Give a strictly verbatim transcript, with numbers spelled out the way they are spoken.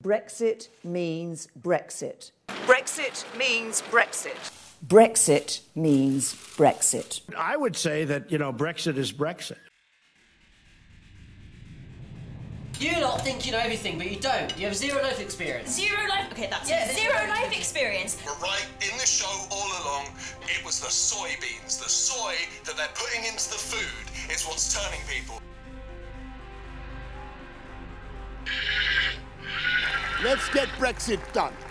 Brexit means Brexit. Brexit means Brexit. Brexit means Brexit. I would say that, you know, Brexit is Brexit. You lot think you know everything, but you don't. You have zero life experience. Zero life... Okay, that's yeah, it. Zero life experience. But right, in the show all along, it was the soybeans. The soy that they're putting into the food is what's turning people. Let's get Brexit done.